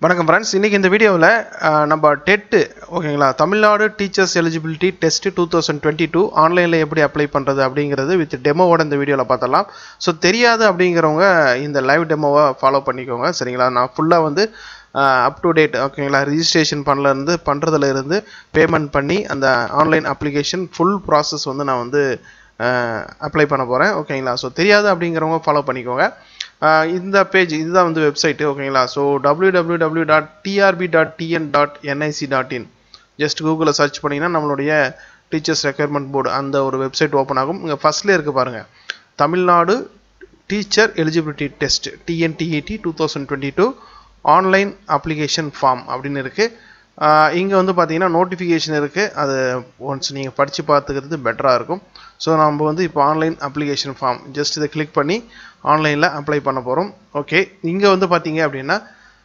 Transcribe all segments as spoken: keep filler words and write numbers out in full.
வணக்கம் फ्रेंड्स இன்னைக்கு இந்த வீடியோல நம்ம டெட் ஓகேங்களா Tamil Nadu teachers eligibility test twenty twenty-two ஆன்லைன்ல எப்படி அப்ளை பண்றது அப்படிங்கிறது வித் டெமோவோட இந்த வீடியோல பார்த்தலாம். சோ தெரியாது அப்படிங்கறவங்க இந்த லைவ் டெமோவை ஃபாலோ பண்ணிக்கோங்க சரிங்களா. நான் ஃபுல்லா வந்து அப் டு டேட் ஓகேங்களா ரெஜிஸ்ட்ரேஷன் பண்ணல இருந்து பண்றதுல இருந்து பேமெண்ட் பண்ணி அந்த ஆன்லைன் அப்ளிகேஷன் ஃபுல் process வந்து நான் வந்து அப்ளை பண்ண போறேன் ஓகேங்களா. சோ தெரியாது அப்படிங்கறவங்க ஃபாலோ பண்ணிக்கோங்க. இந்த பேஜ் இதுதான் வந்து வெப்சைட் ஓகேங்களா. So w w w dot t r b dot t n dot n i c dot in just கூகுளில் சர்ச் பண்ணிங்கன்னா நம்மளுடைய டீச்சர்ஸ் ரெக்யர்மெண்ட் போர்டு அந்த ஒரு வெப்சைட் ஓப்பன் ஆகும். இங்கே ஃபர்ஸ்ட்லேயே இருக்குது பாருங்கள், Tamil Nadu teacher eligibility test T N T E T twenty twenty-two online application form அப்படின்னு இருக்குது. இங்கே வந்து பார்த்தீங்கன்னா நோட்டிஃபிகேஷன் இருக்குது, அது ஒன்ஸ் நீங்கள் படித்து பார்த்துக்கிறது பெட்டராக இருக்கும். ஸோ நம்ம வந்து இப்போ ஆன்லைன் அப்ளிகேஷன் ஃபார்ம் ஜஸ்ட் இதை கிளிக் பண்ணி ஆன்லைனில் அப்ளை பண்ண போகிறோம். ஓகே, இங்கே வந்து பார்த்தீங்க அப்படின்னா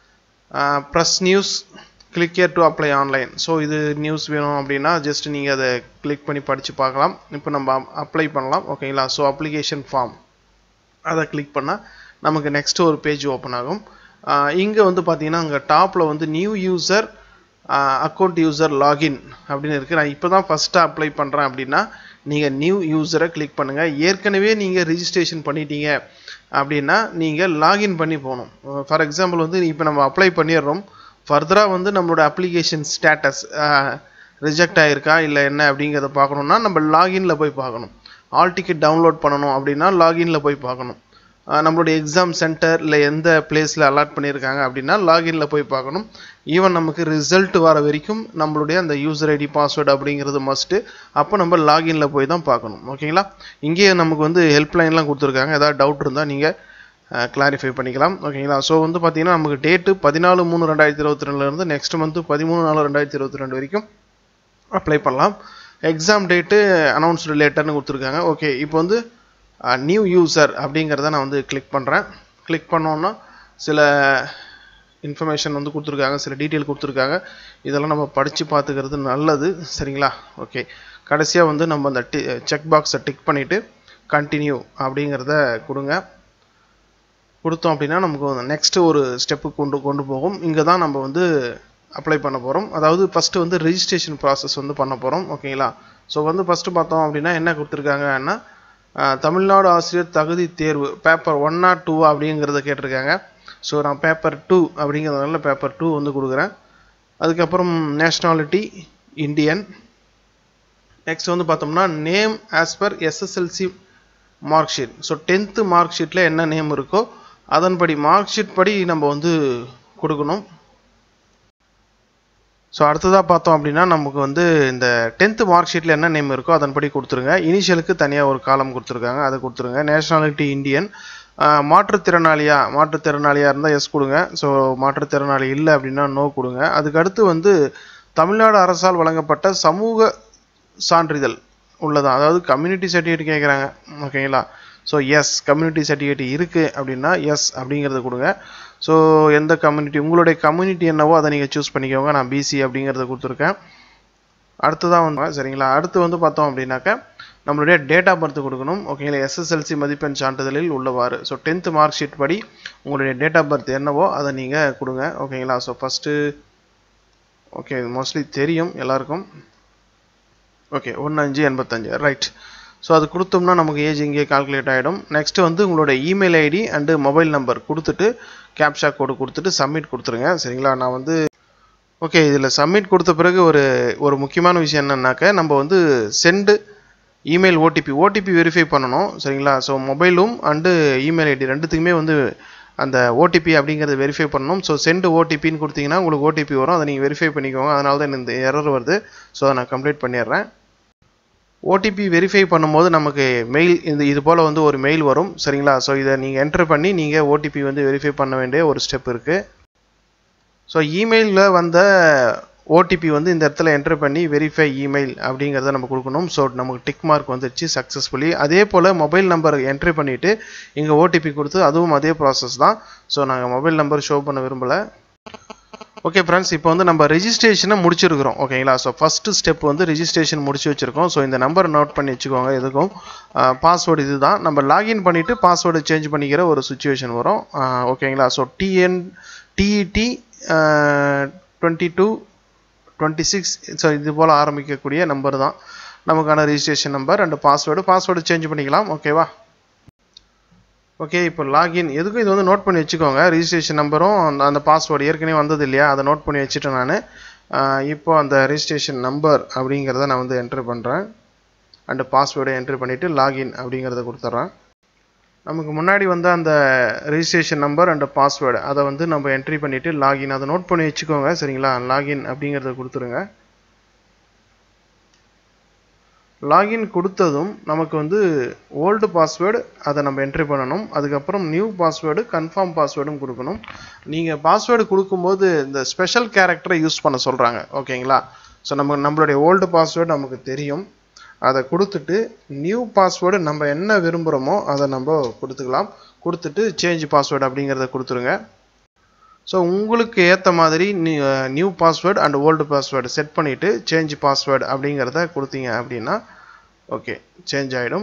press news click here to apply online. So இது நியூஸ் வேணும் அப்படின்னா ஜஸ்ட் நீங்கள் அதை கிளிக் பண்ணி படித்து பார்க்கலாம். இப்போ நம்ம அப்ளை பண்ணலாம் ஓகேங்களா. ஸோ அப்ளிகேஷன் ஃபார்ம் அதை கிளிக் பண்ணால் நமக்கு நெக்ஸ்ட் ஒரு பேஜ் ஓப்பன் ஆகும். இங்கே வந்து பார்த்தீங்கன்னா அங்கே டாப்பில் வந்து new user account user login அப்படின்னு இருக்குது. நான் இப்போ தான் ஃபஸ்ட்டாக அப்ளை பண்ணுறேன் அப்படின்னா நீங்கள் நியூ யூசரை கிளிக் பண்ணுங்கள். ஏற்கனவே நீங்கள் ரிஜிஸ்ட்ரேஷன் பண்ணிட்டீங்க அப்படின்னா நீங்கள் லாகின் பண்ணி போகணும். ஃபார் எக்ஸாம்பிள் வந்து இப்போ நம்ம அப்ளை பண்ணிடுறோம், ஃபர்தராக வந்து நம்மளோட அப்ளிகேஷன் ஸ்டேட்டஸ் ரிஜெக்ட் ஆகிருக்கா இல்லை என்ன அப்படிங்கிறத பார்க்கணுன்னா நம்ம லாகினில் போய் பார்க்கணும். ஆல் டிக்கெட் டவுன்லோட் பண்ணணும் அப்படின்னா லாகினில் போய் பார்க்கணும். நம்மளுடைய எக்ஸாம் சென்டர் இல்லை எந்த பிளேஸில் அலாட் பண்ணியிருக்காங்க அப்படின்னா லாகினில் போய் பார்க்கணும். ஈவன் நமக்கு ரிசல்ட் வர வரைக்கும் நம்மளுடைய அந்த யூசர் ஐடி பாஸ்வேர்டு அப்படிங்கிறது மஸ்ட்டு. அப்போ நம்ம லாகினில் போய் தான் பார்க்கணும் ஓகேங்களா. இங்கேயே நமக்கு வந்து ஹெல்ப்லைன்லாம் கொடுத்துருக்காங்க, ஏதாவது டவுட் இருந்தால் நீங்கள் கிளாரிஃபை பண்ணிக்கலாம் ஓகேங்களா. ஸோ வந்து பார்த்தீங்கன்னா நமக்கு டேட்டு பதினாலு மூணு ரெண்டாயிரத்தி இருபத்தி ரெண்டுலேருந்து நெக்ஸ்ட் மந்த்து பதிமூணு நாலு ரெண்டாயிரத்தி இருபத்தி ரெண்டு வரைக்கும் அப்ளை பண்ணலாம். எக்ஸாம் டேட்டு அனௌன்ஸ்டு லேட்டர்னு கொடுத்துருக்காங்க. ஓகே, இப்போ வந்து நியூ யூசர் அப்படிங்கிறத நான் வந்து கிளிக் பண்ணுறேன். கிளிக் பண்ணோன்னா சில இன்ஃபர்மேஷன் வந்து கொடுத்துருக்காங்க, சில டீட்டெயில் கொடுத்துருக்காங்க. இதெல்லாம் நம்ம படித்து பார்த்துக்கிறது நல்லது சரிங்களா. ஓகே, கடைசியாக வந்து நம்ம அந்த டி செக் பாக்ஸை டிக் பண்ணிவிட்டு கண்டினியூ அப்படிங்கிறத கொடுங்க. கொடுத்தோம் அப்படின்னா நமக்கு நெக்ஸ்ட்டு ஒரு ஸ்டெப்பு கொண்டு கொண்டு போகும். இங்கே தான் நம்ம வந்து அப்ளை பண்ண போகிறோம். அதாவது ஃபஸ்ட்டு வந்து ரெஜிஸ்ட்ரேஷன் ப்ராசஸ் வந்து பண்ண போகிறோம் ஓகேங்களா. ஸோ வந்து ஃபஸ்ட்டு பார்த்தோம் அப்படின்னா என்ன கொடுத்துருக்காங்கன்னா தமிழ்நாடு ஆசிரியர் தகுதி தேர்வு பேப்பர் ஒன் ஆர் டூ அப்படிங்கிறத கேட்டிருக்காங்க. ஸோ நான் பேப்பர் டூ அப்படிங்கிறதுனால பேப்பர் டூ வந்து கொடுக்குறேன். அதுக்கப்புறம் நேஷ்னாலிட்டி இந்தியன். நெக்ஸ்ட் வந்து பார்த்தோம்னா name as per S S L C mark sheet. So tenth mark ஷீட்டில் என்ன நேம் இருக்கோ அதன்படி மார்க் ஷீட் படி நம்ம வந்து கொடுக்கணும். ஸோ அடுத்ததாக பார்த்தோம் அப்படின்னா நமக்கு வந்து இந்த டென்த்து மார்க் ஷீட்டில் என்ன நேம் இருக்கோ அதன்படி கொடுத்துருங்க. இனிஷியலுக்கு தனியாக ஒரு காலம் கொடுத்துருக்காங்க, அதை கொடுத்துருங்க. Nationality Indian. மாற்றுத்திறனாளியா மாற்றுத்திறனாளியாக இருந்தால் எஸ் கொடுங்க. ஸோ மாற்றுத்திறனாளி இல்லை அப்படின்னா நோ கொடுங்க. அதுக்கடுத்து வந்து தமிழ்நாடு அரசால் வழங்கப்பட்ட சமூக சான்றிதழ் உள்ளதா, அதாவது கம்யூனிட்டி சர்டிஃபிகேட் கேட்குறாங்க ஓகேங்களா. ஸோ எஸ் கம்யூனிட்டி சர்டிஃபிகேட் இருக்குது அப்படின்னா எஸ் அப்படிங்கிறத கொடுங்க. ஸோ எந்த கம்யூனிட்டி உங்களுடைய கம்யூனிட்டி என்னவோ அதை நீங்கள் சூஸ் பண்ணிக்கோங்க. நான் பிசி அப்படிங்கிறத கொடுத்துருக்கேன். அடுத்ததான் வந்து சரிங்களா. அடுத்து வந்து பார்த்தோம் அப்படின்னாக்க நம்மளுடைய டேட் ஆஃப் பர்த் கொடுக்கணும் ஓகேங்களா. S S L C மதிப்பெண் சான்றிதழில் உள்ளவாறு. ஸோ டென்த்து மார்க் ஷீட் படி உங்களுடைய டேட் ஆஃப் பர்த் என்னவோ அதை நீங்கள் கொடுங்க ஓகேங்களா. ஸோ ஃபஸ்ட்டு ஓகே மோஸ்ட்லி தெரியும் எல்லாருக்கும். ஓகே ஒன்று அஞ்சு எண்பத்தஞ்சு ரைட். ஸோ அது கொடுத்தோம்னா நமக்கு ஏஜ் இங்கே கால்குலேட் ஆகிடும். நெக்ஸ்ட்டு வந்து உங்களோட email ID and mobile number கொடுத்துட்டு கேப்ஷா கோடு கொடுத்துட்டு சப்மிட் கொடுத்துருங்க சரிங்களா. நான் வந்து ஓகே இதில் சப்மிட் கொடுத்த பிறகு ஒரு ஒரு முக்கியமான விஷயம் என்னன்னாக்க நம்ம வந்து send email OTP OTP verify பண்ணணும் சரிங்களா. ஸோ மொபைலும் அண்டு இமெயில் ஐடி ரெண்டுத்துக்குமே வந்து அந்த ஓடிபி அப்படிங்கிறத வெரிஃபை பண்ணணும். ஸோ சென்டு ஓடிபின்னு கொடுத்தீங்கன்னா உங்களுக்கு ஓடிபி வரும், அதை நீங்கள் வெரிஃபை பண்ணிக்கோங்க. அதனால தான் இந்த எரர் வருது. ஸோ அதை நான் கம்ப்ளீட் பண்ணிடுறேன். ஓடிபி வெரிஃபை பண்ணும்போது நமக்கு மெயில் இந்த இது போல் வந்து ஒரு மெயில் வரும் சரிங்களா. ஸோ இதை நீங்கள் என்ட்ரு பண்ணி நீங்கள் ஓடிபி வந்து வெரிஃபை பண்ண வேண்டிய ஒரு ஸ்டெப் இருக்குது. ஸோ இமெயிலில் வந்த ஓடிபி வந்து இந்த இடத்துல என்ட்ரு பண்ணி வெரிஃபை இமெயில் அப்படிங்கிறத நம்ம கொடுக்கணும். ஸோ நமக்கு டிக் மார்க் வந்துடுச்சு சக்ஸஸ்ஃபுல்லி. அதே போல் மொபைல் நம்பர் என்ட்ரு பண்ணிவிட்டு இங்கே ஓடிபி கொடுத்து அதுவும் அதே ப்ராசஸ் தான். ஸோ நாங்கள் மொபைல் நம்பர் ஷோ பண்ண விரும்பலை. ஓகே ஃப்ரெண்ட்ஸ், இப்போ வந்து நம்ம ரெஜிஸ்ட்ரேஷனை முடிச்சிருக்கிறோம் ஓகேங்களா. ஸோ ஃபஸ்ட்டு ஸ்டெப் வந்து ரெஜிஸ்ட்ரேஷன் முடிச்சு வச்சுருக்கோம். ஸோ இந்த நம்பர் நோட் பண்ணி வச்சுக்கோங்க. எதுக்கும் பாஸ்வேர்டு இது தான். நம்ம லாகின் பண்ணிவிட்டு பாஸ்வேர்டு சேஞ்ச் பண்ணிக்கிற ஒரு சுச்சுவேஷன் வரும் ஓகேங்களா. So TN T E T twenty two twenty six so இது போல் ஆரம்பிக்கக்கூடிய நம்பர் தான் நமக்கான registration number and password password change பண்ணிக்கலாம் ஓகேவா. ஓகே இப்போ லாகின் எதுக்கும் இது வந்து நோட் பண்ணி வச்சுக்கோங்க. ரிஜிஸ்ட்ரேஷன் நம்பரும் அந்த அந்த பாஸ்வேர்டு ஏற்கனவே வந்தது இல்லையா, அதை நோட் பண்ணி வச்சுட்டேன் நான். இப்போ அந்த ரிஜிஸ்ட்ரேஷன் நம்பர் அப்படிங்கிறத நான் வந்து என்ட்ரு பண்ணுறேன் அண்டு பாஸ்வேர்டை என்ட்ரு பண்ணிவிட்டு லாகின் அப்படிங்கிறத கொடுத்துட்றேன். நமக்கு முன்னாடி வந்த அந்த ரிஜிஸ்ட்ரேஷன் நம்பர் அண்ட் பாஸ்வேர்டு அதை வந்து நம்ம என்ட்ரி பண்ணிவிட்டு லாகின் அதை நோட் பண்ணி வச்சுக்கோங்க சரிங்களா. லாகின் அப்படிங்கிறத கொடுத்துருங்க. லாகின் கொடுத்ததும் நமக்கு வந்து ஓல்டு பாஸ்வேர்டு அதை நம்ம என்ட்ரி பண்ணணும். அதுக்கப்புறம் நியூ பாஸ்வேர்டு கன்ஃபார்ம் பாஸ்வேர்டும் கொடுக்கணும். நீங்கள் பாஸ்வேர்டு கொடுக்கும்போது இந்த ஸ்பெஷல் கேரக்டரை யூஸ் பண்ண சொல்கிறாங்க ஓகேங்களா. ஸோ நம்ம நம்மளுடைய ஓல்டு பாஸ்வேர்டு நமக்கு தெரியும், அதை கொடுத்துட்டு நியூ பாஸ்வேர்டு நம்ம என்ன விரும்புகிறோமோ அதை நம்ம கொடுத்துக்கலாம். கொடுத்துட்டு சேஞ்ச் பாஸ்வேர்டு அப்படிங்கிறத கொடுத்துருங்க. ஸோ உங்களுக்கு ஏற்ற மாதிரி new password and old password set பண்ணிவிட்டு சேஞ்ச் பாஸ்வேர்டு அப்படிங்கிறத கொடுத்தீங்க அப்படின்னா ஓகே சேஞ்ச் ஆகிடும்.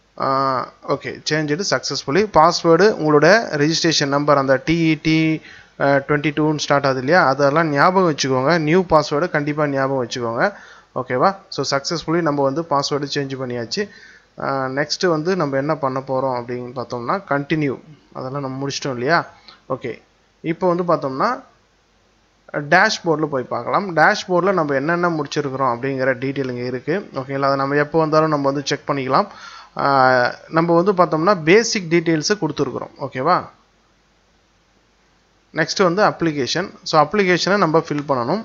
Okay change successfully. பாஸ்வேர்டு உங்களோட ரெஜிஸ்ட்ரேஷன் நம்பர் அந்த டிஇடி டுவெண்ட்டி டூன்னு ஸ்டார்ட் ஆகுது இல்லையா, அதெல்லாம் ஞாபகம் வச்சுக்கோங்க. நியூ பாஸ்வேர்டு கண்டிப்பாக ஞாபகம் வச்சுக்கோங்க ஓகேவா. ஸோ சக்ஸஸ்ஃபுல்லி நம்ம வந்து பாஸ்வேர்டு சேஞ்ச் பண்ணியாச்சு. நெக்ஸ்ட்டு வந்து நம்ம என்ன பண்ண போகிறோம் அப்படின்னு பார்த்தோம்னா கண்டினியூ அதெல்லாம் நம்ம முடிச்சிட்டோம் இல்லையா. ஓகே இப்போ வந்து பார்த்தோம்னா டேஷ்போர்டில் போய் பார்க்கலாம். டேஷ்போர்டில் நம்ம என்னென்ன முடிச்சிருக்கிறோம் அப்படிங்கிற டீட்டெயில் இங்கே இருக்குது ஓகேங்களா. அதை நம்ம எப்போ வந்தாலும் நம்ம வந்து செக் பண்ணிக்கலாம். நம்ம வந்து பார்த்தோம்னா பேசிக் டீட்டெயில்ஸை கொடுத்துருக்குறோம் ஓகேவா. நெக்ஸ்ட்டு வந்து அப்ளிகேஷன். ஸோ அப்ளிகேஷனை நம்ம ஃபில் பண்ணணும்.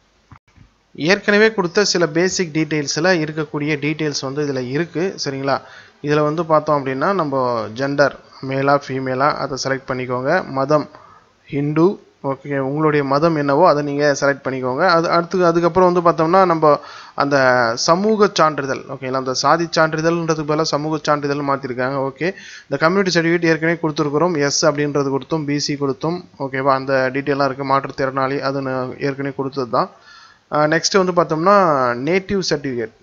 ஏற்கனவே கொடுத்த சில பேசிக் டீட்டெயில்ஸில் இருக்கக்கூடிய டீட்டெயில்ஸ் வந்து இதில் இருக்குது சரிங்களா. இதில் வந்து பார்த்தோம் அப்படின்னா நம்ம ஜெண்டர் மேலா ஃபீமேலா அதை செலக்ட் பண்ணிக்கோங்க. மதம் ஹிந்து ஓகே, உங்களுடைய மதம் என்னவோ அதை நீங்கள் செலக்ட் பண்ணிக்கோங்க. அது அடுத்து அதுக்கப்புறம் வந்து பார்த்தோம்னா நம்ம அந்த சமூக சான்றிதழ் ஓகேங்களா. அந்த சாதி சான்றிதழ்ன்றதுக்கு பதிலாக சமூக சான்றிதழ் மாற்றிருக்காங்க ஓகே. இந்த கம்யூனிட்டி சர்டிஃபிகேட் ஏற்கனவே கொடுத்துருக்குறோம், எஸ் அப்படின்றது கொடுத்தோம், பிசி கொடுத்தோம் ஓகேவா. அந்த டீட்டெயிலாக இருக்குது. மாற்றுத்திறனாளி அது ஏற்கனவே கொடுத்தது தான். நெக்ஸ்ட்டு வந்து பார்த்தோம்னா நேட்டிவ் சர்டிஃபிகேட்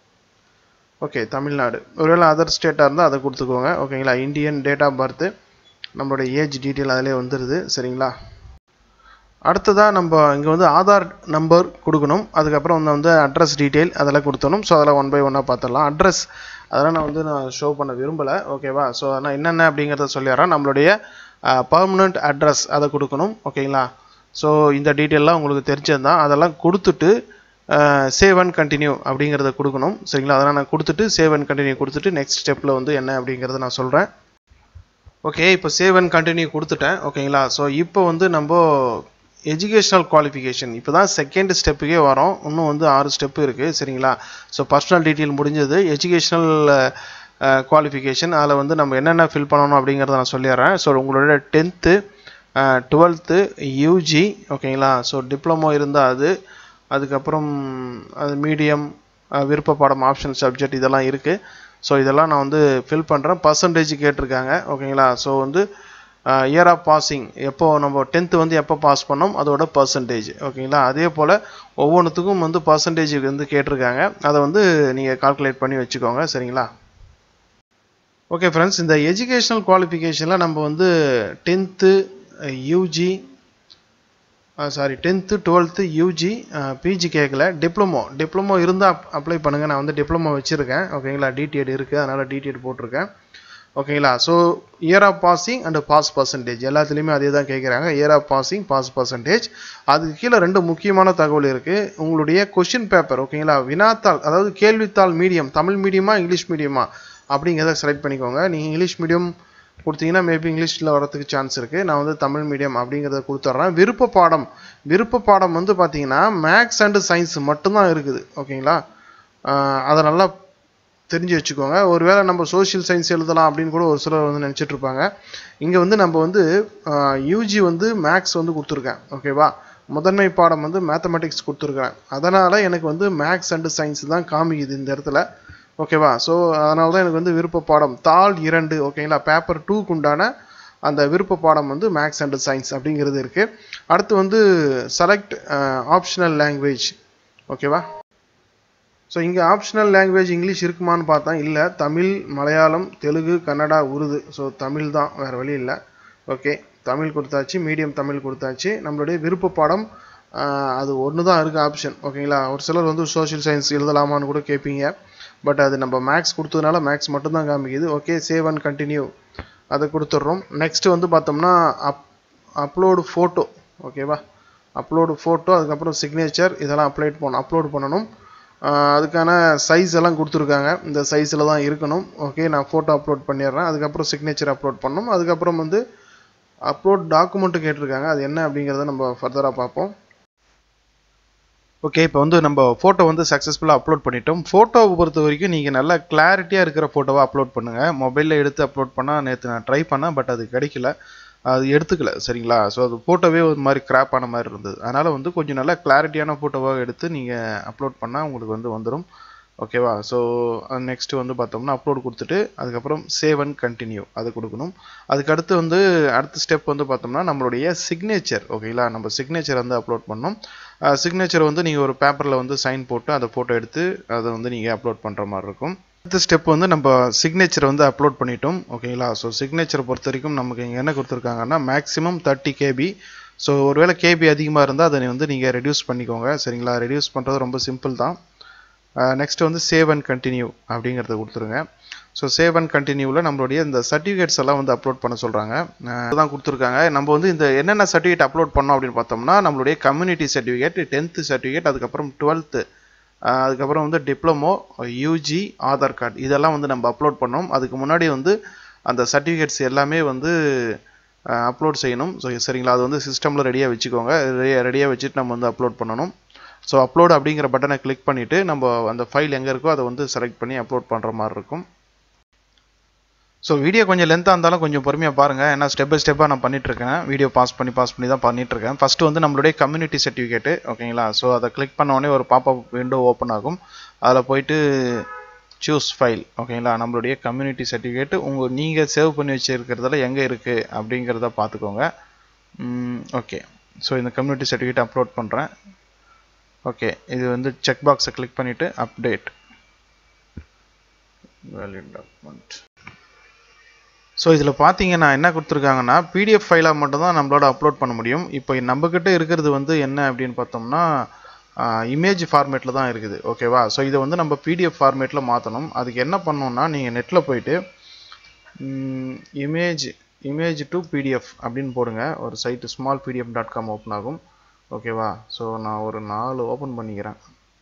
ஓகே தமிழ்நாடு, ஒருவேளை அதர் ஸ்டேட்டாக இருந்தால் அதை கொடுத்துக்கோங்க ஓகேங்களா. இந்தியன் டேட் ஆஃப் பர்த்து நம்மளுடைய ஏஜ் டீட்டெயில் அதிலே வந்துடுது சரிங்களா. அடுத்ததாக நம்ம இங்கே வந்து ஆதார் நம்பர் கொடுக்கணும். அதுக்கப்புறம் வந்து வந்து அட்ரஸ் டீட்டெயில் அதெல்லாம் கொடுத்தணும். ஸோ அதெல்லாம் ஒன் பை ஒன்னாக பார்த்துடலாம். அட்ரஸ் அதெல்லாம் நான் வந்து நான் ஷோ பண்ண விரும்பலை ஓகேவா. ஸோ அதனால் என்னென்ன அப்படிங்கிறத சொல்லிடுறேன். நம்மளுடைய பர்மனண்ட் அட்ரஸ் அதை கொடுக்கணும் ஓகேங்களா. ஸோ இந்த டீட்டெயிலாம் உங்களுக்கு தெரிஞ்சது தான். அதெல்லாம் கொடுத்துட்டு சேவ் அண்ட் கண்டினியூ அப்படிங்கிறத கொடுக்கணும் சரிங்களா. அதெல்லாம் நான் கொடுத்துட்டு சேவ் அண்ட் கண்டினியூ கொடுத்துட்டு நெக்ஸ்ட் ஸ்டெப்பில் வந்து என்ன அப்படிங்கிறத நான் சொல்கிறேன் ஓகே. இப்போ சேவ் அண்ட் கண்டினியூ கொடுத்துட்டேன் ஓகேங்களா. ஸோ இப்போ வந்து நம்ம எஜுகேஷனல் குவாலிஃபிகேஷன் இப்போ தான் செகண்ட் ஸ்டெப்புக்கே வரோம். இன்னும் வந்து ஆறு ஸ்டெப்பு இருக்குது சரிங்களா. ஸோ பர்சனல் டீட்டெயில் முடிஞ்சது. எஜுகேஷனல் குவாலிஃபிகேஷன் அதில் வந்து நம்ம என்னென்ன ஃபில் பண்ணணும் அப்படிங்கிறத நான் சொல்லிடுறேன். ஸோ உங்களோட டென்த்து டுவெல்த்து யூஜி ஓகேங்களா. ஸோ டிப்ளமோ இருந்தால் அது, அதுக்கப்புறம் அது மீடியம் விருப்ப பாடம் ஆப்ஷன் சப்ஜெக்ட் இதெல்லாம் இருக்குது. ஸோ இதெல்லாம் நான் வந்து ஃபில் பண்ணுறேன். பர்சன்டேஜ் கேட்டிருக்காங்க ஓகேங்களா. ஸோ வந்து இயர் ஆஃப் பாசிங் எப்போ நம்ம டென்த்து வந்து எப்போ பாஸ் பண்ணோம் அதோட பர்சன்டேஜ் ஓகேங்களா. அதே போல் ஒவ்வொன்றுத்துக்கும் வந்து பர்சன்டேஜ் வந்து கேட்டிருக்காங்க. அதை வந்து நீங்கள் கால்குலேட் பண்ணி வச்சுக்கோங்க சரிங்களா. ஓகே ஃப்ரெண்ட்ஸ், இந்த எஜுகேஷனல் குவாலிஃபிகேஷனில் நம்ம வந்து tenth UG sorry tenth twelfth UG PG கேட்கல. டிப்ளமோ டிப்ளமோ இருந்தால் அப்ளை பண்ணுங்கள். நான் வந்து டிப்ளமோ வச்சுருக்கேன் ஓகேங்களா. டிடிஎட் இருக்குது அதனால் டிடிஎட் போட்டிருக்கேன் ஓகேங்களா. So year of passing and pass percentage எல்லாத்துலேயுமே அதே தான் கேட்குறாங்க. Year of passing pass percentage. அதுக்கு கீழே ரெண்டு முக்கியமான தகவல் இருக்குது. உங்களுடைய கொஷின் பேப்பர் ஓகேங்களா. வினாத்தாள் அதாவது கேள்வித்தாள் மீடியம் தமிழ் மீடியமா இங்கிலீஷ் மீடியமா அப்படிங்கிறத செலக்ட் பண்ணிக்கோங்க. நீங்கள் இங்கிலீஷ் மீடியம் கொடுத்தீங்கன்னா மேபி இங்கிலீஷில் வரதுக்கு சான்ஸ் இருக்குது. நான் வந்து தமிழ் மீடியம் அப்படிங்கிறத கொடுத்துட்றேன். விருப்ப பாடம் விருப்ப பாடம் வந்து பார்த்தீங்கன்னா மேக்ஸ் அண்டு சயின்ஸ் மட்டும்தான் இருக்குது ஓகேங்களா. அதை நல்லா தெரிஞ்சு வச்சுக்கோங்க. ஒருவேளை நம்ம சோஷியல் சயின்ஸ் எழுதலாம் அப்படின்னு கூட ஒரு சிலர் வந்து நினச்சிட்டு இருப்பாங்க. இங்கே வந்து நம்ம வந்து யூஜி வந்து மேக்ஸ் வந்து கொடுத்துருக்கேன் ஓகேவா. முதன்மை பாடம் வந்து மேத்தமெட்டிக்ஸ் கொடுத்துருக்கேன். அதனால் எனக்கு வந்து மேக்ஸ் அண்டு சயின்ஸ் தான் காமிக்குது இந்த இடத்துல ஓகேவா. ஸோ அதனால தான் எனக்கு வந்து விருப்ப பாடம் தாள் இரண்டு ஓகேங்களா. பேப்பர் டூக்கு உண்டான அந்த விருப்ப பாடம் வந்து மேக்ஸ் அண்ட் சயின்ஸ் அப்படிங்கிறது இருக்குது. அடுத்து வந்து செலக்ட் ஆப்ஷனல் லாங்குவேஜ் ஓகேவா. ஸோ இங்கே ஆப்ஷனல் லாங்குவேஜ் இங்கிலீஷ் இருக்குமான்னு பார்த்தா இல்லை. தமிழ் மலையாளம் தெலுங்கு கன்னடா உருது. ஸோ தமிழ் தான், வேறு வழி இல்லை ஓகே. தமிழ் கொடுத்தாச்சு, மீடியம் தமிழ் கொடுத்தாச்சு. நம்மளுடைய விருப்ப பாடம் அது ஒன்று தான் இருக்குது ஆப்ஷன். ஓகேங்களா, ஒரு சிலர் வந்து சோஷியல் சயின்ஸ் எழுதலாமான்னு கூட கேட்பீங்க. பட் அது நம்ம மேக்ஸ் கொடுத்ததுனால மேக்ஸ் மட்டும்தான் காமிக்குது. ஓகே, சேவ் அண்ட் கண்டினியூ அதை கொடுத்துட்றோம். நெக்ஸ்ட்டு வந்து பார்த்தோம்னா அப் அப்லோடு ஃபோட்டோ. ஓகேவா, அப்லோடு ஃபோட்டோ, அதுக்கப்புறம் சிக்னேச்சர், இதெல்லாம் அப்லோட் பண்ண அப்லோட் பண்ணணும். அதுக்கான சைஸ் எல்லாம் கொடுத்துருக்காங்க, இந்த சைஸில் தான் இருக்கணும். ஓகே, நான் ஃபோட்டோ அப்லோட் பண்ணிடுறேன். அதுக்கப்புறம் சிக்னேச்சர் அப்லோட் பண்ணணும். அதுக்கப்புறம் வந்து அப்லோட் டாக்குமெண்ட்டு கேட்டிருக்காங்க, அது என்ன அப்படிங்கிறத நம்ம ஃபர்தராக பார்ப்போம். ஓகே, இப்போ வந்து நம்ம ஃபோட்டோ வந்து சக்ஸஸ்ஃபுல்லாக அப்லோட் பண்ணிட்டோம். ஃபோட்டோவை பொறுத்த வரைக்கும் நீங்கள் நல்லா கிளாரிட்டியாக இருக்கிற ஃபோட்டோவை அப்லோட் பண்ணுங்கள். மொபைலில் எடுத்து அப்லோட் பண்ணால் நேற்று நான் ட்ரை பண்ணேன், பட் அது கிடைக்கல, அது எடுத்துக்கல. சரிங்களா, ஸோ அது ஃபோட்டோவே ஒரு மாதிரி கிராப் ஆன மாதிரி இருந்தது. அதனால் வந்து கொஞ்சம் நல்லா கிளாரிட்டியான ஃபோட்டோவாக எடுத்து நீங்கள் அப்லோட் பண்ணால் உங்களுக்கு வந்து வந்துடும். ஓகேவா, ஸோ நெக்ஸ்ட்டு வந்து பார்த்தோம்னா அப்லோட் கொடுத்துட்டு அதுக்கப்புறம் சேவ் அண்ட் கண்டினியூ அது கொடுக்கணும். அதுக்கடுத்து வந்து அடுத்த ஸ்டெப் வந்து பார்த்தோம்னா நம்மளுடைய சிக்னேச்சர். ஓகேங்களா, நம்ம சிக்னேச்சர் வந்து அப்லோட் பண்ணோம். சிக்னேச்சர் வந்து நீங்கள் ஒரு பேப்பரில் வந்து சைன் போட்டு அதை ஃபோட்டோ எடுத்து அதை வந்து நீங்கள் அப்லோட் பண்ணுற மாதிரி இருக்கும். அடுத்த ஸ்டெப் வந்து நம்ம சிக்னேச்சர் வந்து அப்லோட் பண்ணிட்டோம். ஓகேங்களா, ஸோ சிக்னேச்சரை பொறுத்த வரைக்கும் நமக்கு இங்கே என்ன கொடுத்துருக்காங்கன்னா மேக்ஸிமம் தேர்ட்டி கேபி. ஸோ ஒருவேளை கேபி அதிகமாக இருந்தால் அதை வந்து நீங்கள் ரெடியூஸ் பண்ணிக்கோங்க. சரிங்களா, ரெடியூஸ் பண்ணுறது ரொம்ப சிம்பிள் தான். நெக்ஸ்ட் வந்து சேவ் அண்ட் கண்டினியூ அப்படிங்கிறத கொடுத்துருங்க. ஸோ சேவ் அண்ட் கண்டினியூவில் நம்மளுடைய இந்த சர்டிஃபிகேட்ஸ் எல்லாம் வந்து அப்லோட் பண்ண சொல்கிறாங்க, அதுதான் கொடுத்துருக்காங்க. நம்ம வந்து இந்த என்னென்ன சர்டிஃபிகேட் அப்லோட் பண்ணோம் அப்படின்னு பார்த்தோம்னா நம்மளுடைய கம்யூனிட்டி சர்டிஃபிகேட், டென்த்து சர்டிஃபிகேட், அதுக்கப்புறம் டுவெல்த்து, அதுக்கப்புறம் வந்து டிப்ளமோ, யூஜி, ஆதார் கார்டு, இதெல்லாம் வந்து நம்ம அப்லோட் பண்ணோம். அதுக்கு முன்னாடி வந்து அந்த சர்டிஃபிகேட்ஸ் எல்லாமே வந்து அப்லோட் செய்யணும். ஸோ சரிங்களா, அது வந்து சிஸ்டமில் ரெடியாக வச்சுக்கோங்க. ரெடியாக ரெடியாக வச்சுட்டு நம்ம வந்து அப்லோட் பண்ணணும். ஸோ அப்லோட் அப்படிங்கிற பட்டனை கிளிக் பண்ணிவிட்டு நம்ம அந்த ஃபைல் எங்கே இருக்கோ அதை வந்து செலக்ட் பண்ணி அப்லோட் பண்ணுற மாதிரி இருக்கும். ஸோ வீடியோ கொஞ்சம் லென்த்தாக இருந்தாலும் கொஞ்சம் பொறுமையாக பாருங்கள், ஏன்னா ஸ்டெப் பை ஸ்டெப்பாக நான் பண்ணிகிட்ருக்கேன். வீடியோ பாஸ் பண்ணி பாஸ் பண்ணி தான் பண்ணிகிட்ருக்கேன். ஃபஸ்ட்டு வந்து நம்மளுடைய கம்யூனிட்டி சர்டிஃபிகேட்டு. ஓகேங்களா, ஸோ அதை கிளிக் பண்ண உடனே ஒரு பாப்அப் விண்டோ ஓப்பன் ஆகும். அதில் போயிட்டு சூஸ் ஃபைல். ஓகேங்களா, நம்மளுடைய கம்யூனிட்டி சர்டிஃபிகேட்டு உங்கள் நீங்கள் சேவ் பண்ணி வச்சுருக்கிறதுல எங்கே இருக்குது அப்படிங்கிறத பார்த்துக்கோங்க. ஓகே, ஸோ இந்த கம்யூனிட்டி சர்டிஃபிகேட் அப்லோட் பண்ணுறேன். ஓகே, இது வந்து செக் பாக்ஸை கிளிக் பண்ணிவிட்டு அப்டேட் வேலிட் டாக்குமெண்ட். ஸோ இதில் பார்த்தீங்கன்னா என்ன கொடுத்துருக்காங்கன்னா பிடிஎஃப் ஃபைலாக மட்டும்தான் நம்மளோட அப்லோட் பண்ண முடியும். இப்போ நம்மக்கிட்ட இருக்கிறது வந்து என்ன அப்படின்னு பார்த்தோம்னா இமேஜ் ஃபார்மேட்டில் தான் இருக்குது. ஓகேவா, ஸோ இதை வந்து நம்ம பிடிஎஃப் ஃபார்மேட்டில் மாற்றணும். அதுக்கு என்ன பண்ணணும்னா நீங்கள் நெட்டில் போயிட்டு இமேஜ் இமேஜ் டு பிடிஎஃப் அப்படின்னு போடுங்க. ஒரு site small PDF dot com open ஆகும். ஓகேவா, ஸோ நான் ஒரு நாலு ஓப்பன் பண்ணிக்கிறேன்.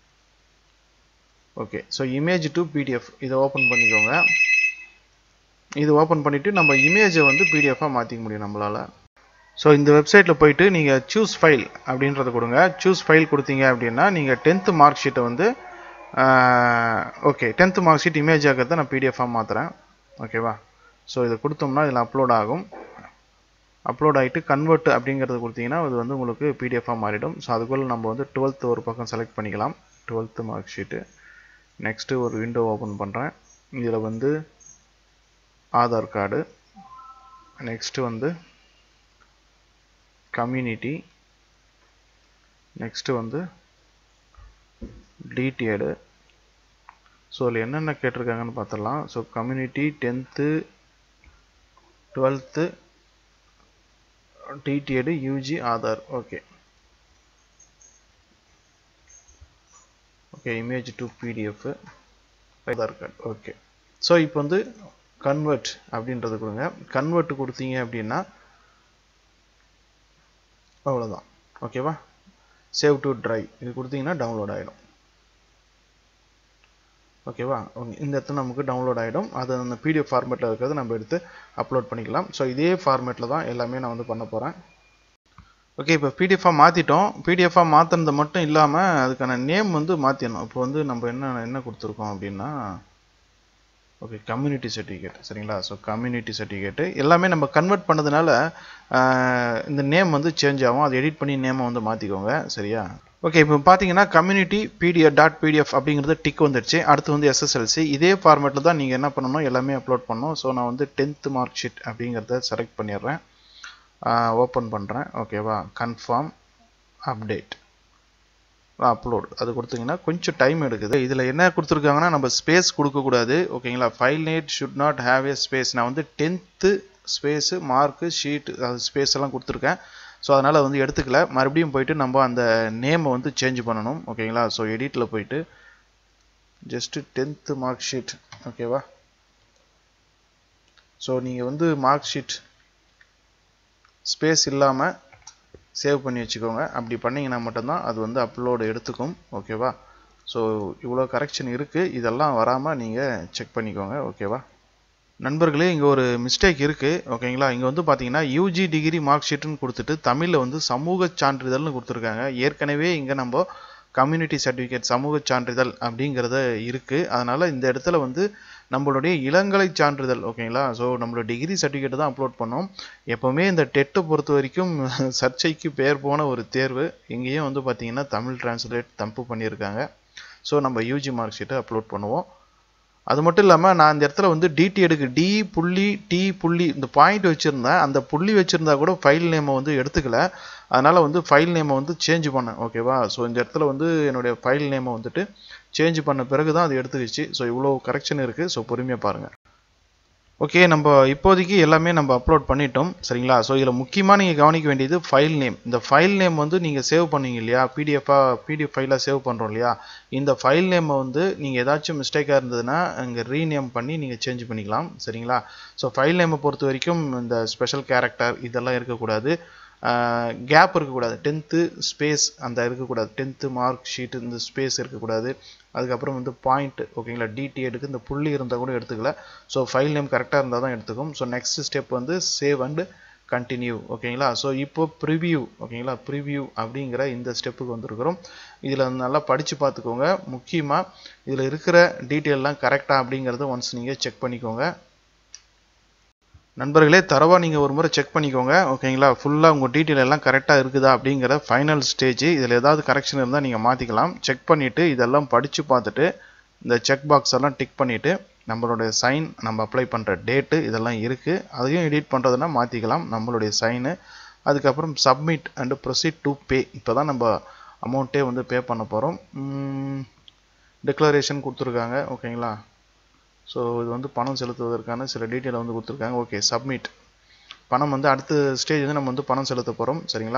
Okay, so image to PDF இதை ஓப்பன் பண்ணிக்கோங்க. இது ஓப்பன் பண்ணிவிட்டு நம்ம இமேஜை வந்து பிடிஎஃபாக மாற்றிக்க முடியும் நம்மளால். ஸோ இந்த வெப்சைட்டில் போயிட்டு நீங்கள் சூஸ் ஃபைல் அப்படின்றத கொடுங்க. சூஸ் ஃபைல் கொடுத்தீங்க அப்படின்னா நீங்கள் டென்த்து மார்க் ஷீட்டை வந்து okay tenth mark sheet image ஆகிறத நான் பிடிஎஃபாக மாற்றுறேன். ஓகேவா, ஸோ இதை கொடுத்தோம்னா இதில் அப்லோட் ஆகும். அப்லோட் ஆகிட்டு கன்வெர்ட் அப்படிங்கிறது கொடுத்தீங்கன்னா அது வந்து உங்களுக்கு பிடிஎஃபாக மாறிடும். ஸோ அதுக்குள்ளே நம்ம வந்து டுவெல்த்து ஒரு பக்கம் செலக்ட் பண்ணிக்கலாம். Twelfth mark sheet. நெக்ஸ்ட்டு ஒரு விண்டோ ஓப்பன் பண்ணுறேன். இதில் வந்து ஆதார் கார்டு, நெக்ஸ்ட்டு வந்து கம்யூனிட்டி, நெக்ஸ்ட்டு வந்து டிடிஎடு. ஸோ அதில் என்னென்ன கேட்டிருக்காங்கன்னு பார்த்துடலாம். So community, tenth, twelfth, DTEd, UG, Aadhaar. Okay okay image to PDF, Aadhaar card. Okay, so இப்போ வந்து கன்வெர்ட் அப்படின்றது கொடுங்க. கன்வெர்ட் கொடுத்தீங்க அப்படின்னா அவ்வளோதான். ஓகேவா, சேவ் டு ட்ரைவ் இது கொடுத்தீங்கன்னா டவுன்லோட் ஆகிடும். ஓகேவா, இந்த இடத்துல நமக்கு டவுன்லோட் ஆகிடும். அது அந்த பிடிஎஃப் ஃபார்மேட்டில் இருக்கிறது நம்ம எடுத்து அப்லோட் பண்ணிக்கலாம். ஸோ இதே ஃபார்மேட்டில் தான் எல்லாமே நான் வந்து பண்ண போகிறேன். ஓகே, இப்போ பிடிஎஃபாக மாற்றிட்டோம். பிடிஎஃபாக மாற்றினது மட்டும் இல்லாமல் அதுக்கான நேம் வந்து மாற்றிடணும். இப்போ வந்து நம்ம என்ன என்ன கொடுத்துருக்கோம் அப்படின்னா ஓகே கம்யூனிட்டி சர்டிஃபிகேட். சரிங்களா, ஸோ கம்யூனிட்டி சர்டிஃபிகேட்டு எல்லாமே நம்ம கன்வெர்ட் பண்ணதுனால இந்த நேம் வந்து சேஞ்ச் ஆகும். அதை எடிட் பண்ணி நேமை வந்து மாற்றிக்கோங்க. சரியா, ஓகே இப்போ பார்த்தீங்கன்னா கம்யூனிட்டி பிடிஎஃப் டாட் பிடிஎஃப் அப்படிங்கிறது டிக் வந்துடுச்சு. அடுத்து வந்து எஸ்எஸ்எல்சி. இதே ஃபார்மேட்டில் தான் நீங்கள் என்ன பண்ணணும், எல்லாமே அப்லோட் பண்ணணும். ஸோ நான் வந்து டென்த்து மார்க் ஷீட் அப்படிங்கிறத செலக்ட் பண்ணிடுறேன். ஓப்பன் பண்ணுறேன். ஓகேவா, கன்ஃபார்ம் அப்டேட். அப்லோட் அது கொடுத்தீங்கன்னா கொஞ்சம் டைம் எடுக்குது. இதில் என்ன கொடுத்துருக்காங்கன்னா நம்ம ஸ்பேஸ் கொடுக்கக்கூடாது. ஓகேங்களா, file name should not have a space. நான் வந்து டென்த்து ஸ்பேஸு மார்க்கு ஷீட் அது ஸ்பேஸ் எல்லாம் கொடுத்துருக்கேன். ஸோ அதனால் வந்து எடுத்துக்கல. மறுபடியும் போயிட்டு நம்ம அந்த நேமை வந்து சேஞ்ச் பண்ணணும். ஓகேங்களா, ஸோ எடிட்டில் போயிட்டு ஜஸ்ட்டு டென்த்து மார்க் ஷீட். ஓகேவா, ஸோ நீங்கள் வந்து மார்க் ஷீட் ஸ்பேஸ் இல்லாமல் சேவ் பண்ணி வச்சுக்கோங்க. அப்படி பண்ணிங்கன்னா மட்டும்தான் அது வந்து அப்லோடு எடுத்துக்கும். ஓகேவா, ஸோ இவ்வளோ கரெக்ஷன் இருக்குது. இதெல்லாம் வராமல் நீங்கள் செக் பண்ணிக்கோங்க. ஓகேவா நண்பர்களே, இங்கே ஒரு மிஸ்டேக் இருக்குது. ஓகேங்களா, இங்கே வந்து பார்த்தீங்கன்னா யூஜி டிகிரி மார்க் ஷீட்டுன்னு கொடுத்துட்டு தமிழில் வந்து சமூக சான்றிதழ்னு கொடுத்துருக்காங்க. ஏற்கனவே இங்கே நம்ம கம்யூனிட்டி சர்டிஃபிகேட் சமூக சான்றிதழ் அப்படிங்கிறத இருக்குது. அதனால் இந்த இடத்துல வந்து நம்மளுடைய இளங்கலை சான்றிதழ். ஓகேங்களா, ஸோ நம்மளோட டிகிரி சர்டிஃபிகேட் தான் அப்லோட் பண்ணோம். எப்போவுமே இந்த டெட்டை பொறுத்த வரைக்கும் சர்ச்சைக்கு பேர் போன ஒரு தேர்வு. இங்கேயும் வந்து பார்த்தீங்கன்னா தமிழ் டிரான்ஸ்லேட் தப்பு பண்ணியிருக்காங்க. ஸோ நம்ம யூஜி மார்க் ஷீட்டை அப்லோட் பண்ணுவோம். அது மட்டும் இல்லாமல் நான் இந்த இடத்துல வந்து டிடிஎடுக்கு டி புள்ளி டி புள்ளி இந்த பாயிண்ட் வச்சுருந்தேன். அந்த புள்ளி வச்சுருந்தா கூட ஃபைல் நேமை வந்து எடுத்துக்கல. அதனால் வந்து ஃபைல் நேமை வந்து சேஞ்ச் பண்ணேன். ஓகேவா, ஸோ இந்த இடத்துல வந்து என்னுடைய ஃபைல் நேமை வந்துட்டு சேஞ்ச் பண்ண பிறகு தான் அது எடுத்துக்கிச்சு. ஸோ இவ்வளோ கரெக்ஷன் இருக்குது. ஸோ பொறுமையாக பாருங்கள். ஓகே, நம்ம இப்போதைக்கு எல்லாமே நம்ம அப்லோட் பண்ணிட்டோம். சரிங்களா, ஸோ இதில் முக்கியமாக நீங்கள் கவனிக்க வேண்டியது ஃபைல் நேம். இந்த ஃபைல் நேம் வந்து நீங்கள் சேவ் பண்ணீங்க இல்லையா, பிடிஎஃபாக பிடிஎஃப் ஃபைலாக சேவ் பண்ணுறோம் இல்லையா, இந்த ஃபைல் நேமை வந்து நீங்கள் ஏதாச்சும் மிஸ்டேக்காக இருந்ததுன்னா இங்கே ரீநேம் பண்ணி நீங்கள் சேஞ்ச் பண்ணிக்கலாம். சரிங்களா, ஸோ ஃபைல் நேமை பொறுத்த வரைக்கும் இந்த ஸ்பெஷல் கேரக்டர் இதெல்லாம் இருக்கக்கூடாது. கேப் இருக்கக்கூடாது. டென்த்து ஸ்பேஸ் அந்த இருக்கக்கூடாது. டென்த்து மார்க் ஷீட்டு இந்த ஸ்பேஸ் இருக்கக்கூடாது. அதுக்கப்புறம் வந்து பாயிண்ட். ஓகேங்களா, டிடிஎடுக்கு இந்த புள்ளி இருந்தால் கூட எடுத்துக்கல. ஸோ ஃபைல் நேம் கரெக்டாக இருந்தால் தான் எடுத்துக்கும். ஸோ நெக்ஸ்ட் ஸ்டெப் வந்து சேவ் அண்டு கண்டினியூ. ஓகேங்களா, ஸோ இப்போ ப்ரிவியூ. ஓகேங்களா, ப்ரிவியூ அப்படிங்கிற இந்த ஸ்டெப்புக்கு வந்துருக்கிறோம். இதில் நல்லா படித்து பார்த்துக்கோங்க. முக்கியமாக இதில் இருக்கிற டீட்டெயிலெலாம் கரெக்டாக அப்படிங்கிறத ஒன்ஸ் நீங்கள் செக் பண்ணிக்கோங்க. நண்பர்களே, தரவாக நீங்கள் ஒரு முறை செக் பண்ணிக்கோங்க. ஓகேங்களா, ஃபுல்லாக உங்கள் டீட்டெயில் எல்லாம் கரெக்டாக இருக்குதா அப்படிங்கிற ஃபைனல் ஸ்டேஜ். இதில் ஏதாவது கரெக்ஷன் இருந்தால் நீங்கள் மாற்றிக்கலாம். செக் பண்ணிவிட்டு இதெல்லாம் படித்து பார்த்துட்டு இந்த செக் பாக்ஸ் எல்லாம் டிக் பண்ணிவிட்டு நம்மளுடைய சைன், நம்ம அப்ளை பண்ணுற டேட்டு இதெல்லாம் இருக்குது. அதையும் எடிட் பண்ணுறதுனா மாற்றிக்கலாம். நம்மளுடைய சைனு, அதுக்கப்புறம் submit and proceed to pay. இப்போ தான் நம்ம அமௌண்ட்டே வந்து பே பண்ண போகிறோம். டிக்ளரேஷன் கொடுத்துருக்காங்க. ஓகேங்களா, ஸோ இது வந்து பணம் செலுத்துவதற்கான சில டீட்டெயிலை வந்து கொடுத்துருக்காங்க. Okay, submit. பணம் வந்து அடுத்த ஸ்டேஜ் வந்து நம்ம வந்து பணம் செலுத்த போகிறோம். சரிங்களா,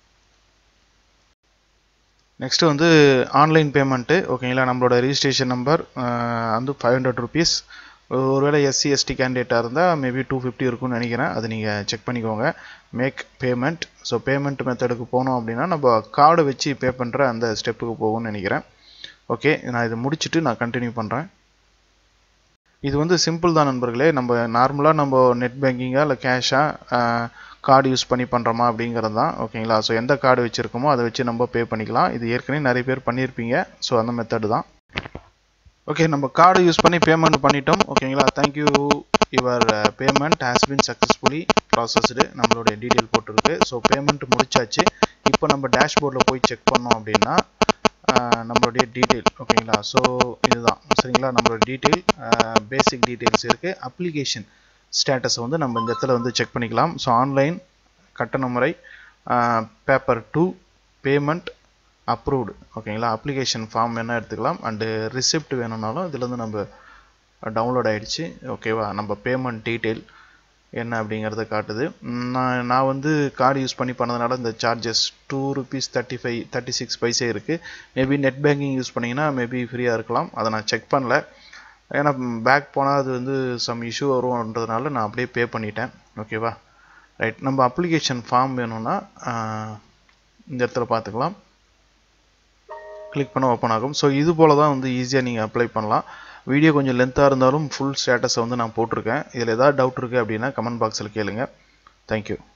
நெக்ஸ்ட்டு வந்து ஆன்லைன் பேமெண்ட்டு. ஓகேங்களா, நம்மளோட ரிஜிஸ்ட்ரேஷன் நம்பர் வந்து ஃபைவ் ஹண்ட்ரட் ருபீஸ். ஒருவேளை எஸ்சி எஸ்டி கேண்டிடேட்டாக இருந்தால் மேபி டூ ஃபிஃப்டி இருக்குன்னு நினைக்கிறேன். அது நீங்கள் செக் பண்ணிக்கோங்க. Make payment. ஸோ பேமெண்ட் மெத்தடுக்கு போனோம் அப்படின்னா நம்ம கார்டை வச்சு பே பண்ணுற அந்த ஸ்டெப்புக்கு போகும்னு நினைக்கிறேன். ஓகே, நான் இதை முடிச்சுட்டு நான் கண்டினியூ பண்ணுறேன். இது வந்து சிம்பிள் தான் நண்பர்களே. நம்ம நார்மலாக நம்ம நெட் பேங்கிங்காக இல்லை கேஷாக கார்டு யூஸ் பண்ணி பண்ணுறோமா அப்படிங்கிறது தான். ஓகேங்களா, ஸோ எந்த கார்டு வச்சுருக்கோமோ அதை வச்சு நம்ம பே பண்ணிக்கலாம். இது ஏற்கனவே நிறைய பேர் பண்ணியிருப்பீங்க. ஸோ அந்த மெத்தடு தான். ஓகே, நம்ம கார்டு யூஸ் பண்ணி பேமெண்ட் பண்ணிட்டோம். ஓகேங்களா, thank you, your payment has been successfully processed. நம்மளுடைய டீட்டெயில் போட்டிருக்கு. ஸோ பேமெண்ட் முடிச்சாச்சு. இப்போ நம்ம டேஷ்போர்டில் போய் செக் பண்ணோம் அப்படின்னா நம்மளுடைய டீட்டெயில். ஓகேங்களா, ஸோ இதுதான். சரிங்களா, நம்மளோட டீட்டெயில் பேசிக் டீட்டெயில்ஸ் இருக்குது. அப்ளிகேஷன் ஸ்டேட்டஸை வந்து நம்ம இந்த இடத்துல வந்து செக் பண்ணிக்கலாம். ஸோ ஆன்லைன் கட்டண முறை, பேப்பர் டூ, பேமெண்ட் அப்ரூவ்டு. ஓகேங்களா, அப்ளிகேஷன் ஃபார்ம் வேணால் எடுத்துக்கலாம். அண்டு ரிசிப்ட் வேணும்னாலும் இதில் வந்து நம்ம டவுன்லோட் ஆகிடுச்சு. ஓகேவா, நம்ம பேமெண்ட் டீட்டெயில் என்ன அப்படிங்கிறத காட்டுது. நான் நான் வந்து கார்டு யூஸ் பண்ணி பண்ணதுனால இந்த charges two rupees thirty five thirty six paise இருக்குது. மேபி நெட் பேங்கிங் யூஸ் பண்ணிங்கன்னா மேபி ஃப்ரீயாக இருக்கலாம். அதை நான் செக் பண்ணல. ஏன்னா பேக் போனால் அது வந்து சம் இஷ்யூ வரும்ன்றதுனால நான் அப்படியே பே பண்ணிட்டேன். ஓகேவா, ரைட். நம்ம அப்ளிகேஷன் ஃபார்ம் வேணும்னா இந்த இடத்துல பார்த்துக்கலாம். கிளிக் பண்ண ஓப்பன் ஆகும். ஸோ இது போல் தான் வந்து ஈஸியாக நீங்கள் அப்ளை பண்ணலாம். வீடியோ கொஞ்சம் லென்த்தாக இருந்தாலும் ஃபுல் ஸ்டேட்டஸை வந்து நான் போட்டிருக்கேன். இதில் ஏதாவது டவுட் இருக்குது அப்படின்னா கமெண்ட் பாக்ஸில் கேளுங்க. தேங்க்யூ.